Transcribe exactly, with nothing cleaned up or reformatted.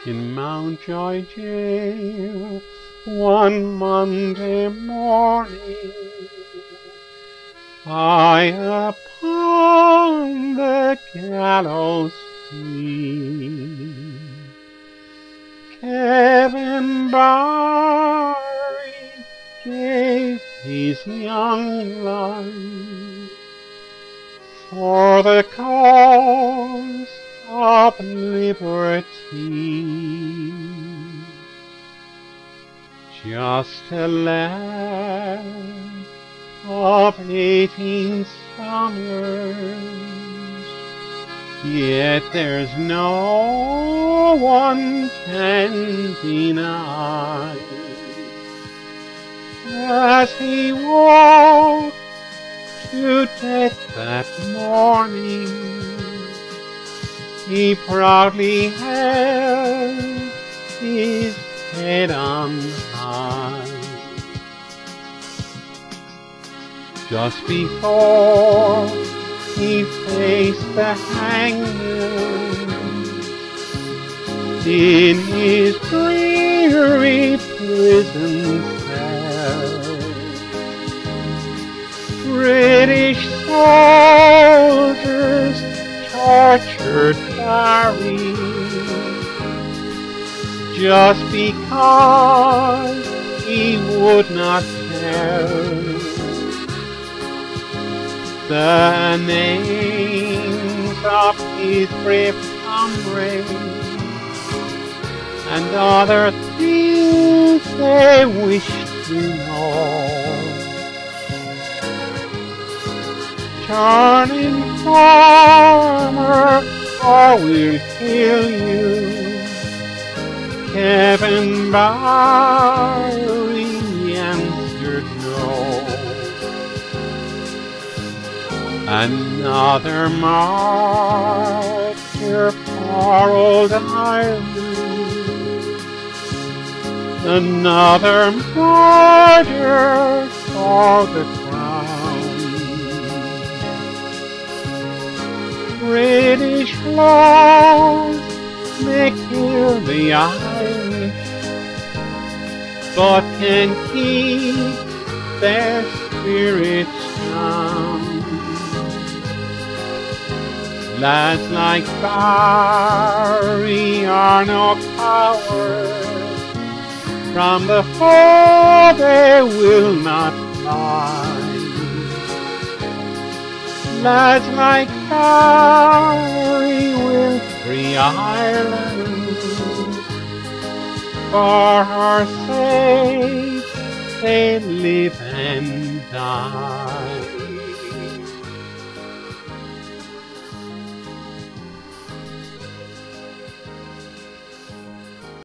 In Mountjoy jail one Monday morning, I upon the gallows see Kevin Barry gave his young life for the cause of liberty. Just a lad of eighteen summers, yet there's no one can deny as he walked to death that morning, he proudly held his head on high. Just before he faced the hangman in his dreary prison cell, British soldiers tortured Barry just because he would not tell the names of his brave comrades and other things they wished to know. Turn informer or we'll kill you, Kevin Barry answered no. Another martyr for old Ireland, another martyr for the crown. British laws may kill the Irish, but can keep their spirits down. Lads like Barry are no cowards, from the foe they will not fly. Lads like Barry will free Ireland, for her sake they live and die.